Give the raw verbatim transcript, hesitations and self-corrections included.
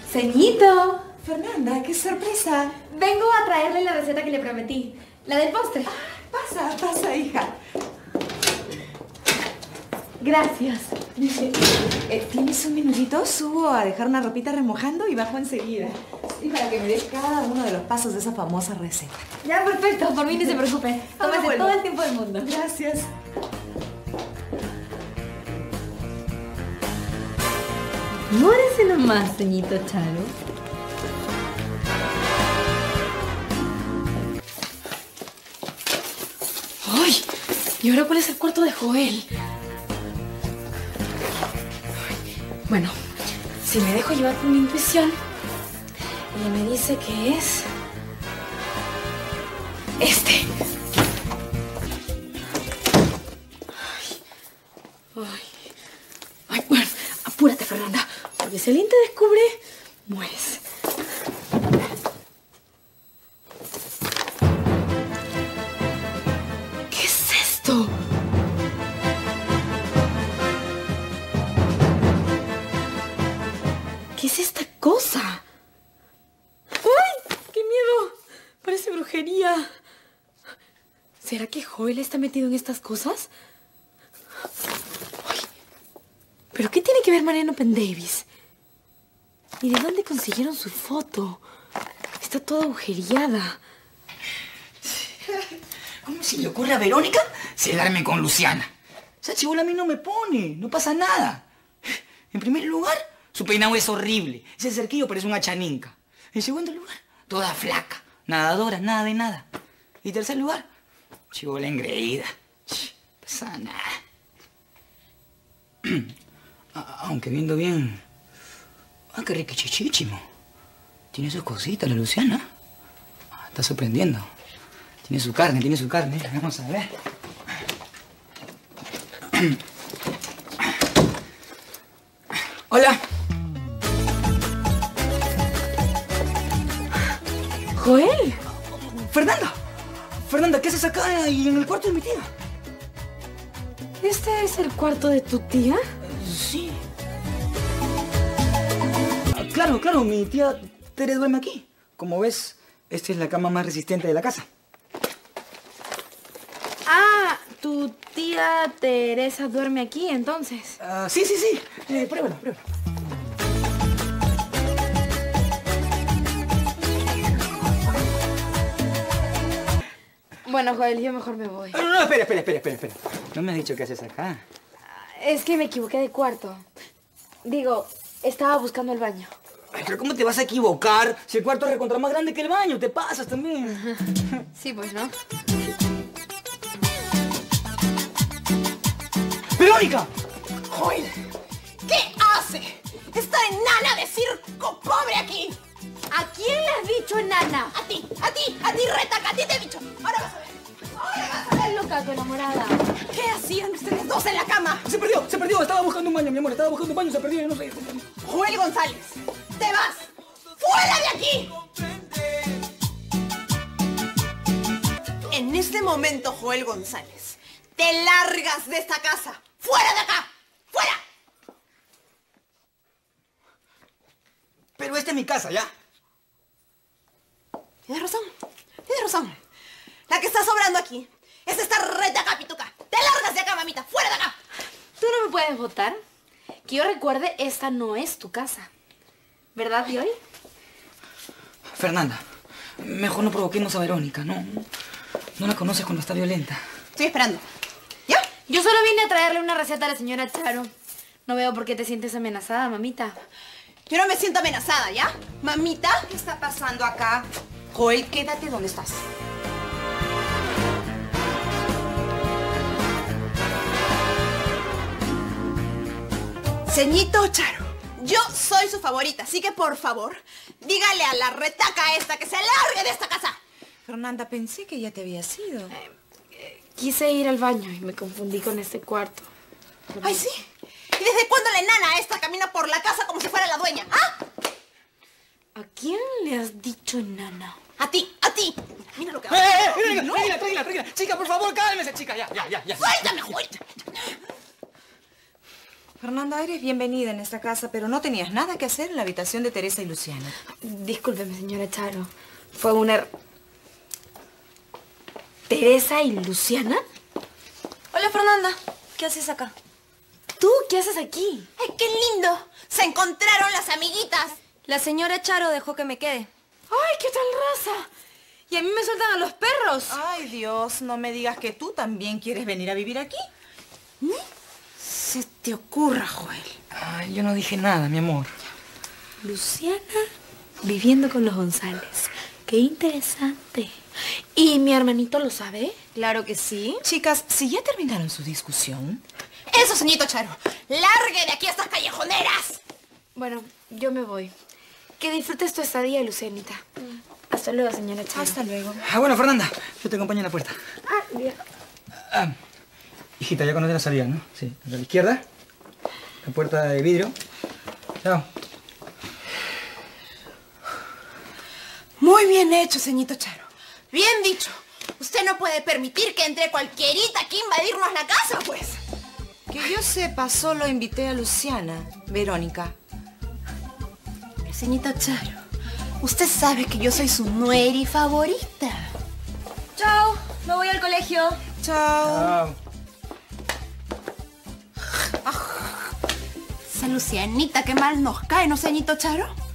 Ceñito. Fernanda, qué sorpresa. Vengo a traerle la receta que le prometí. La del postre. Ah, pasa, pasa, hija. Gracias. Eh, ¿Tienes un minutito? Subo a dejar una ropita remojando y bajo enseguida. Y para que me des cada uno de los pasos de esa famosa receta. Ya, perfecto. Por mí ni se preocupe. Tómese bueno. todo el tiempo del mundo. Gracias. Mórese nomás, ceñito Charo. ¡Ay! ¿Y ahora cuál es el cuarto de Joel? Bueno, si me dejo llevar por mi intuición, ella me dice que es... este. Ay, ay, ay, bueno, apúrate, Fernanda, porque si alguien te descubre, mueres. ¿Qué es esto? ¿Qué es esta cosa? ¡Ay! ¡Qué miedo! Parece brujería. ¿Será que Joel está metido en estas cosas? Ay, ¿pero qué tiene que ver Mariano Pendavis? ¿Y de dónde consiguieron su foto? Está toda agujereada. ¿Cómo se le ocurre a Verónica celarme con Luciana? Esa chibola a mí no me pone, no pasa nada. En primer lugar, su peinado es horrible. Ese cerquillo parece una chaninca. En segundo lugar, toda flaca, nadadora, nada de nada. Y en tercer lugar, chibola engreída. No pasa nada. Aunque viendo bien... Ah, qué riquichichichimo. Tiene sus cositas la Luciana. Ah, está sorprendiendo. Tiene su carne, tiene su carne. Vamos a ver. Hola. ¡Joel! Fernanda. Fernanda, ¿qué haces acá y en el cuarto de mi tía? ¿Este es el cuarto de tu tía? Sí. Ah, claro, claro, mi tía Tere duerme aquí. Como ves, esta es la cama más resistente de la casa. Ah, tu tía Teresa duerme aquí, entonces. Ah, sí, sí, sí. Eh, pruébala, pruébala. Bueno, Joel, yo mejor me voy. No, no, no, espera, espera, espera, espera, espera. ¿No me has dicho qué haces acá? Es que me equivoqué de cuarto. Digo, estaba buscando el baño. Ay, pero ¿cómo te vas a equivocar si el cuarto es recontra más grande que el baño? Te pasas también. Sí, pues, ¿no? ¡Verónica! Joel, ¿qué hace? Está enana de circo pobre aquí. ¿A quién le has dicho enana? A ti, a ti, a ti, retaca, a ti te he dicho. Ahora vas a ver. Ahora vas a ver. Estás loca, tu enamorada. ¿Qué hacían ustedes dos en la cama? Se perdió, se perdió. Estaba buscando un baño, mi amor. Estaba buscando un baño y se perdió. Yo no sé. Joel González, te vas. ¡Fuera de aquí! En este momento, Joel González, te largas de esta casa. ¡Fuera de acá! ¡Fuera! Pero esta es mi casa, ¿ya? Tienes razón, tienes razón. La que está sobrando aquí es esta retaca pituca. Te largas de acá, mamita. ¡Fuera de acá! Tú no me puedes votar. Que yo recuerde, esta no es tu casa. ¿Verdad, Joel? Fernanda, mejor no provoquemos a Verónica, ¿no? No la conoces cuando está violenta. Estoy esperando. ¿Ya? Yo solo vine a traerle una receta a la señora Charo. No veo por qué te sientes amenazada, mamita. Yo no me siento amenazada, ¿ya? Mamita. ¿Qué está pasando acá? Joel, quédate donde estás. Ceñito Charo, yo soy su favorita, así que por favor, dígale a la retaca esta que se largue de esta casa. Fernanda, pensé que ya te había ido. Eh, eh, quise ir al baño y me confundí con este cuarto. Ay, sí. ¿Y desde cuándo la enana esta camina por la casa como si fuera la dueña? ¿Ah? ¿A quién le has dicho enana? A ti, a ti. Mira lo que ¡Eh, hago. eh! Verónica, tranquila, tranquila, tranquila. Chica, por favor, cálmese, chica. Ya, ya, ya, ya. Suéltame, Joel. Fernanda, eres bienvenida en esta casa, pero no tenías nada que hacer en la habitación de Teresa y Luciana. Discúlpeme, señora Charo. Fue una... er- ¿Teresa y Luciana? Hola, Fernanda. ¿Qué haces acá? ¿Tú qué haces aquí? ¡Ay, qué lindo! Se encontraron las amiguitas. La señora Charo dejó que me quede. ¡Ay, qué tal raza! ¿Y a mí me sueltan a los perros? Ay, Dios, no me digas que tú también quieres venir a vivir aquí. Se te ocurra, Joel. Ay, yo no dije nada, mi amor. Luciana viviendo con los González. Qué interesante. ¿Y mi hermanito lo sabe? Claro que sí. Chicas, si ya terminaron su discusión... Eso, señorito Charo. ¡Largue de aquí a estas callejoneras! Bueno, yo me voy. Que disfrutes tu estadía, Lucianita. Hasta luego, señora Charo. Hasta luego. Ah, bueno, Fernanda, yo te acompaño en la puerta. Ah, bien. Ah, hijita, ya conoces la salida, ¿no? Sí, a la izquierda, la puerta de vidrio. Chao. Muy bien hecho, señorito Charo. Bien dicho. Usted no puede permitir que entre cualquierita aquí a invadirnos la casa, pues. Que yo sepa, solo invité a Luciana, Verónica. Señorito Charo, usted sabe que yo soy su nueri favorita. Chao. Me voy al colegio. Chao. Chao. Esa Lucianita, qué mal nos cae, ¿no, señorito Charo?